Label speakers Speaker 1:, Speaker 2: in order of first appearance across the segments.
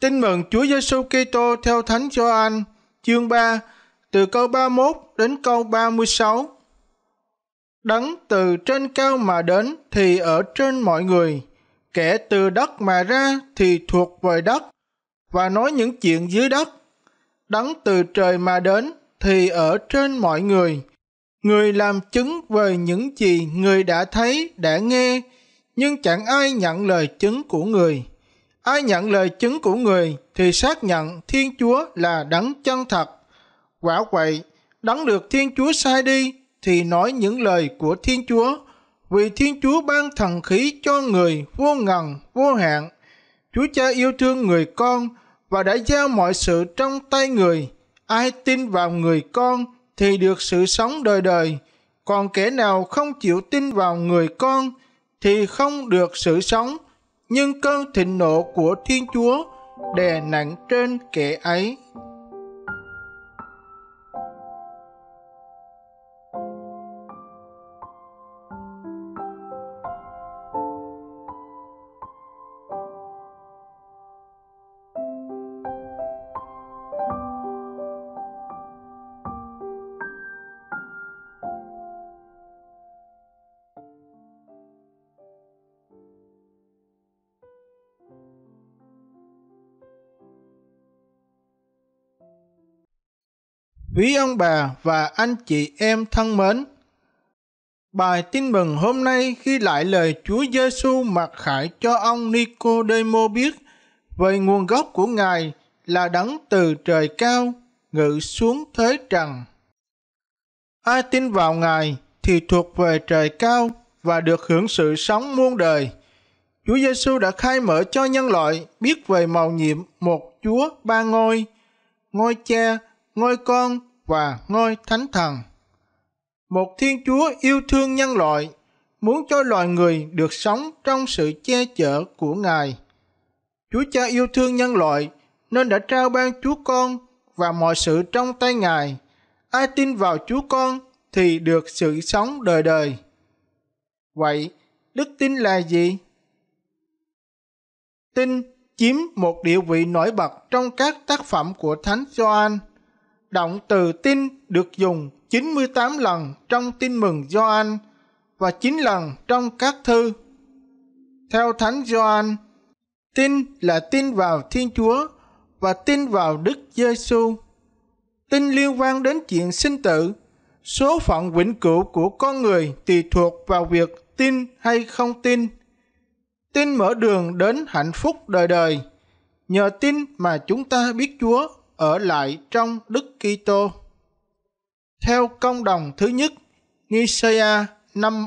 Speaker 1: Tin mừng Chúa Giêsu Kitô theo Thánh Gioan, chương 3, từ câu 31 đến câu 36. Đấng từ trên cao mà đến thì ở trên mọi người, kẻ từ đất mà ra thì thuộc về đất và nói những chuyện dưới đất. Đấng từ trời mà đến thì ở trên mọi người, người làm chứng về những gì người đã thấy, đã nghe, nhưng chẳng ai nhận lời chứng của người. Ai nhận lời chứng của người thì xác nhận Thiên Chúa là đấng chân thật. Quả vậy, đấng được Thiên Chúa sai đi thì nói những lời của Thiên Chúa, vì Thiên Chúa ban thần khí cho người vô ngần, vô hạn. Chúa Cha yêu thương người con và đã giao mọi sự trong tay người. Ai tin vào người con thì được sự sống đời đời, còn kẻ nào không chịu tin vào người con thì không được sự sống, nhưng cơn thịnh nộ của Thiên Chúa đè nặng trên kẻ ấy. Quý ông bà và anh chị em thân mến, bài tin mừng hôm nay ghi lại lời Chúa Giêsu mặc khải cho ông Nicôđêmô biết về nguồn gốc của Ngài là đấng từ trời cao ngự xuống thế trần. Ai tin vào Ngài thì thuộc về trời cao và được hưởng sự sống muôn đời. Chúa Giêsu đã khai mở cho nhân loại biết về mầu nhiệm một Chúa ba ngôi, ngôi Cha, ngôi Con và ngôi Thánh Thần. Một Thiên Chúa yêu thương nhân loại, muốn cho loài người được sống trong sự che chở của Ngài. Chúa Cha yêu thương nhân loại nên đã trao ban Chúa Con và mọi sự trong tay Ngài. Ai tin vào Chúa Con thì được sự sống đời đời. Vậy, đức tin là gì? Tin chiếm một địa vị nổi bật trong các tác phẩm của Thánh Gioan. Động từ tin được dùng 98 lần trong tin mừng Gioan và 9 lần trong các thư. Theo Thánh Gioan, tin là tin vào Thiên Chúa và tin vào Đức Giêsu. Tin liên quan đến chuyện sinh tử, số phận vĩnh cửu của con người tùy thuộc vào việc tin hay không tin. Tin mở đường đến hạnh phúc đời đời. Nhờ tin mà chúng ta biết Chúa ở lại trong Đức Kitô. Theo công đồng thứ nhất, Nicaea năm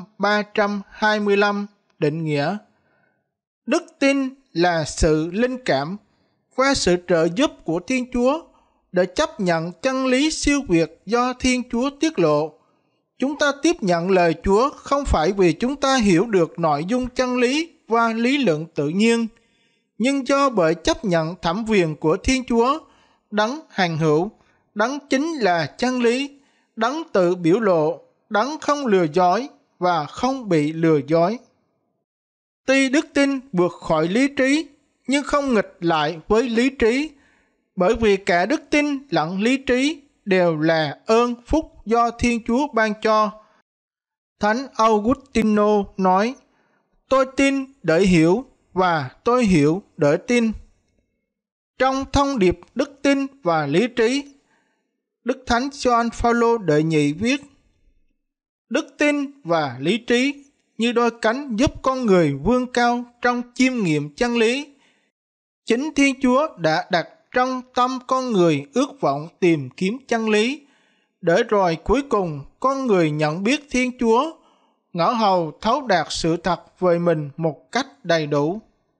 Speaker 1: 325 định nghĩa: đức tin là sự linh cảm qua sự trợ giúp của Thiên Chúa để chấp nhận chân lý siêu việt do Thiên Chúa tiết lộ. Chúng ta tiếp nhận lời Chúa không phải vì chúng ta hiểu được nội dung chân lý qua lý luận tự nhiên, nhưng do bởi chấp nhận thẩm quyền của Thiên Chúa, đấng hằng hữu, đấng chính là chân lý, đấng tự biểu lộ, đấng không lừa dối và không bị lừa dối. Tuy đức tin vượt khỏi lý trí, nhưng không nghịch lại với lý trí, bởi vì cả đức tin lẫn lý trí đều là ơn phúc do Thiên Chúa ban cho. Thánh Augustino nói: tôi tin để hiểu và tôi hiểu để tin. Trong thông điệp đức tin và lý trí, Đức Thánh Gioan Phaolô đệ nhị viết: đức tin và lý trí như đôi cánh giúp con người vươn cao trong chiêm nghiệm chân lý. Chính Thiên Chúa đã đặt trong tâm con người ước vọng tìm kiếm chân lý, để rồi cuối cùng con người nhận biết Thiên Chúa, ngỡ hầu thấu đạt sự thật về mình một cách đầy đủ.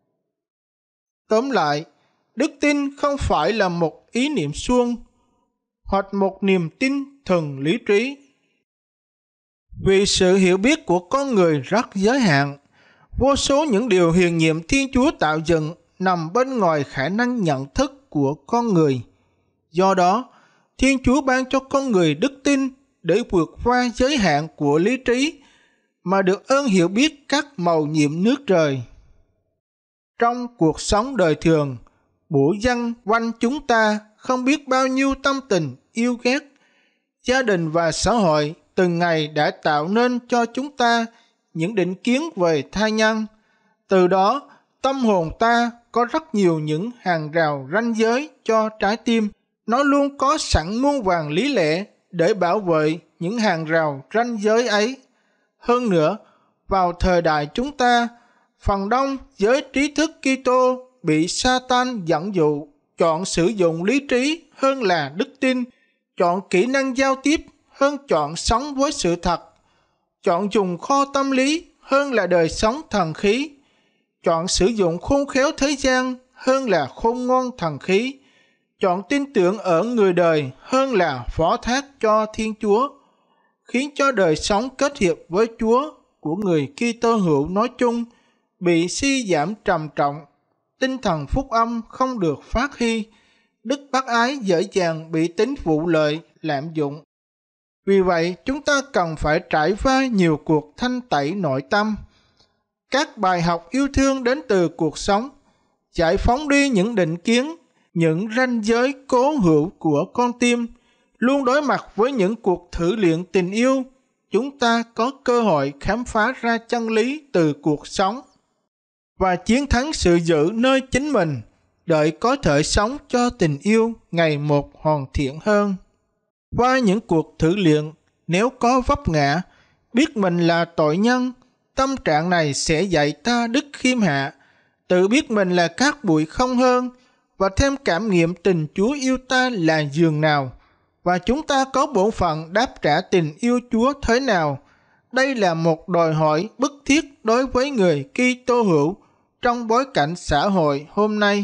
Speaker 1: Tóm lại, đức tin không phải là một ý niệm suông hoặc một niềm tin thuần lý trí. Vì sự hiểu biết của con người rất giới hạn, vô số những điều huyền nhiệm Thiên Chúa tạo dựng nằm bên ngoài khả năng nhận thức của con người. Do đó, Thiên Chúa ban cho con người đức tin để vượt qua giới hạn của lý trí mà được ơn hiểu biết các mầu nhiệm nước trời. Trong cuộc sống đời thường, bủa dân quanh chúng ta không biết bao nhiêu tâm tình yêu ghét. Gia đình và xã hội từng ngày đã tạo nên cho chúng ta những định kiến về tha nhân. Từ đó, tâm hồn ta có rất nhiều những hàng rào ranh giới cho trái tim. Nó luôn có sẵn muôn vàn lý lẽ để bảo vệ những hàng rào ranh giới ấy. Hơn nữa, vào thời đại chúng ta, phần đông giới trí thức Kitô bị Sa-tan dẫn dụ chọn sử dụng lý trí hơn là đức tin, chọn kỹ năng giao tiếp hơn chọn sống với sự thật, chọn dùng kho tâm lý hơn là đời sống thần khí, chọn sử dụng khôn khéo thế gian hơn là khôn ngoan thần khí, chọn tin tưởng ở người đời hơn là phó thác cho Thiên Chúa, khiến cho đời sống kết hiệp với Chúa của người Kitô hữu nói chung bị suy giảm trầm trọng, tinh thần phúc âm không được phát huy, đức bác ái dễ dàng bị tính vụ lợi lạm dụng. Vì vậy, chúng ta cần phải trải qua nhiều cuộc thanh tẩy nội tâm. Các bài học yêu thương đến từ cuộc sống, giải phóng đi những định kiến, những ranh giới cố hữu của con tim, luôn đối mặt với những cuộc thử luyện tình yêu, chúng ta có cơ hội khám phá ra chân lý từ cuộc sống và chiến thắng sự giữ nơi chính mình, đợi có thể sống cho tình yêu ngày một hoàn thiện hơn. Qua những cuộc thử luyện, nếu có vấp ngã, biết mình là tội nhân, tâm trạng này sẽ dạy ta đức khiêm hạ, tự biết mình là cát bụi không hơn, và thêm cảm nghiệm tình Chúa yêu ta là giường nào, và chúng ta có bổn phận đáp trả tình yêu Chúa thế nào. Đây là một đòi hỏi bức thiết đối với người Kitô hữu trong bối cảnh xã hội hôm nay.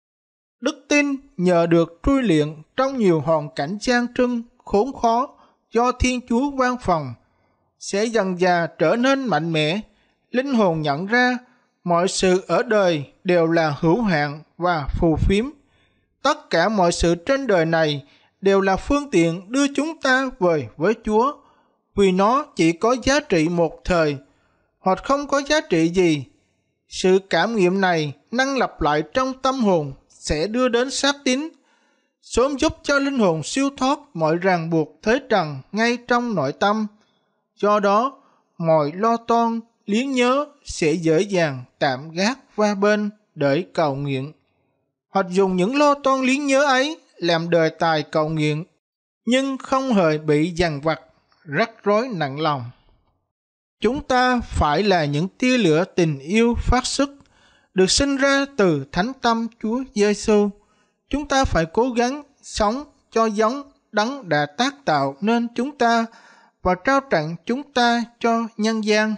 Speaker 1: Đức tin nhờ được trui luyện trong nhiều hoàn cảnh gian truân, khốn khó do Thiên Chúa ban phòng, sẽ dần dà trở nên mạnh mẽ. Linh hồn nhận ra mọi sự ở đời đều là hữu hạn và phù phiếm. Tất cả mọi sự trên đời này đều là phương tiện đưa chúng ta về với Chúa, vì nó chỉ có giá trị một thời, hoặc không có giá trị gì. Sự cảm nghiệm này năng lặp lại trong tâm hồn sẽ đưa đến xác tín, sớm giúp cho linh hồn siêu thoát mọi ràng buộc thế trần ngay trong nội tâm. Do đó, mọi lo toan, liếng nhớ sẽ dễ dàng tạm gác qua bên để cầu nguyện, hoặc dùng những lo toan liếng nhớ ấy làm đề tài cầu nguyện, nhưng không hề bị dằn vặt, rắc rối nặng lòng. Chúng ta phải là những tia lửa tình yêu phát xuất, được sinh ra từ thánh tâm Chúa Giêsu. Chúng ta phải cố gắng sống cho giống Đấng đã tác tạo nên chúng ta và trao tặng chúng ta cho nhân gian.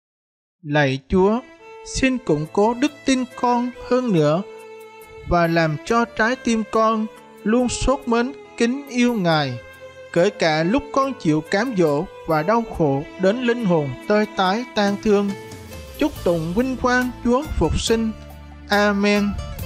Speaker 1: Lạy Chúa, xin củng cố đức tin con hơn nữa và làm cho trái tim con luôn sốt mến kính yêu Ngài, kể cả lúc con chịu cám dỗ và đau khổ đến linh hồn tơi tái tan thương. Chúc tụng vinh quang Chúa phục sinh. Amen.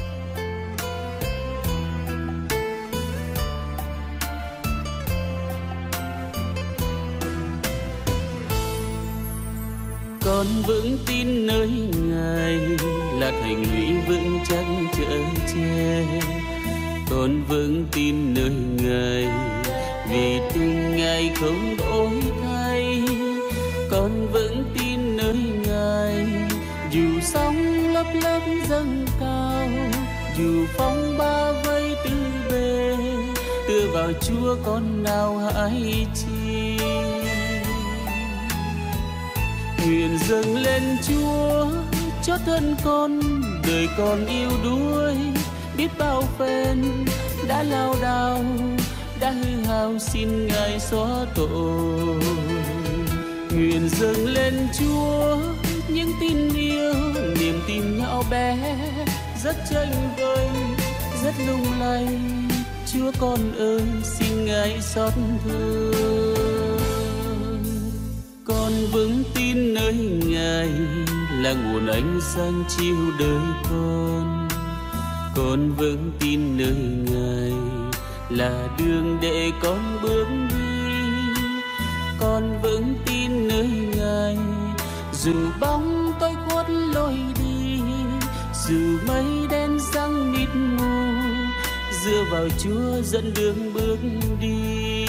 Speaker 2: Con vững tin nơi Ngài là thành lũy vững chắc chở che. Con vững tin nơi Ngài vì tình Ngài không đổi thay. Con vững tin nơi Ngài dù sóng lấp lấp dâng cao, dù phong ba vây tư bề, tựa vào Chúa con nào hãy chi. Nguyện dâng lên Chúa cho thân con, đời con yêu đuối biết bao phen đã lao đao, đã hư hao xin Ngài xóa tội. Nguyện dâng lên Chúa những tin yêu, niềm tin nhỏ bé rất chênh vênh, rất lung lay. Chúa con ơi xin Ngài xót thương. Con vững tin nơi Ngài là nguồn ánh sáng chiếu đời con. Con vững tin nơi Ngài là đường để con bước đi. Con vững tin nơi Ngài dù bóng tối khuất lối đi, dù mây đen giăng mịt mù, dựa vào Chúa dẫn đường bước đi.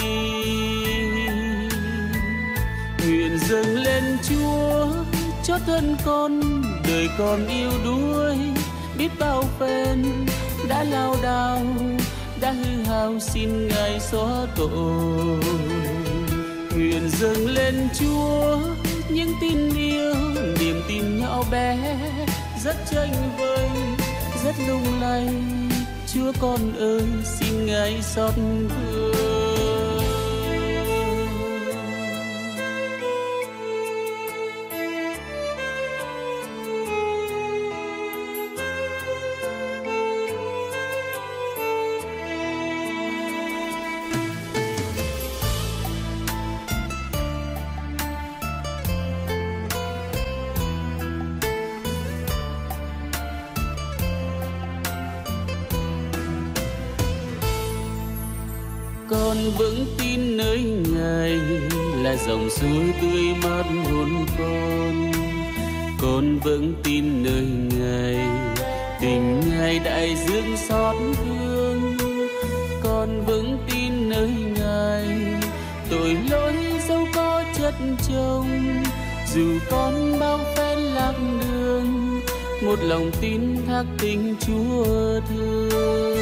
Speaker 2: Nguyện dâng lên Chúa cho thân con, đời con yêu đuối biết bao phen đã lao đao, đã hư hao, xin Ngài xóa tội. Nguyện dâng lên Chúa những tin yêu, niềm tin nhỏ bé rất chênh vơi, rất lung lay. Chúa con ơi, xin Ngài xót thương. Con vững tin nơi Ngài là dòng suối tươi mát hồn con. Con vững tin nơi Ngài, tình Ngài đại dương xót thương. Con vững tin nơi Ngài, tội lỗi dẫu có chất chồng, dù con bao phen lạc đường, một lòng tin thác tình Chúa thương.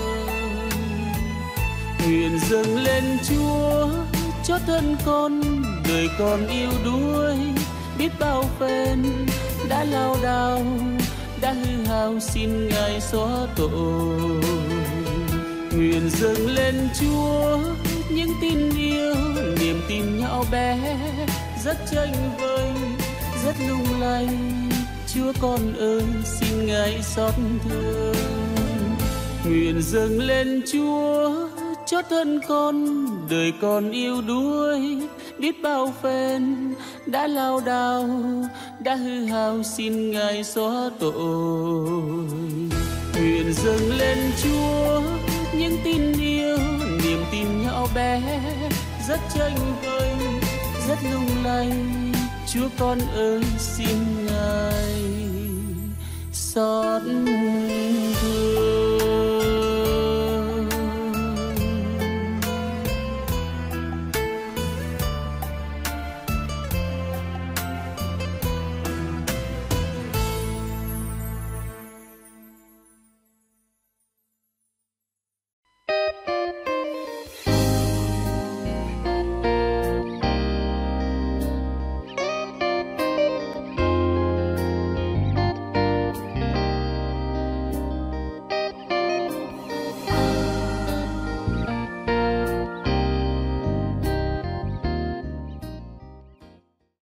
Speaker 2: Nguyện dâng lên Chúa cho thân con, đời con yêu đuối biết bao phen đã lao đao, đã hư hao, xin Ngài xóa tội. Nguyện dâng lên Chúa những tin yêu, niềm tin nhỏ bé rất chênh vơi, rất lung lay. Chúa con ơi, xin Ngài xót thương. Nguyện dâng lên Chúa cho thân con, đời con yêu đuối biết bao phen đã lao đao, đã hư hao, xin Ngài xóa tội. Nguyện dâng lên Chúa những tin yêu, niềm tin nhỏ bé rất chênh vơi, rất lung lay. Chúa con ơi, xin Ngài xót thương.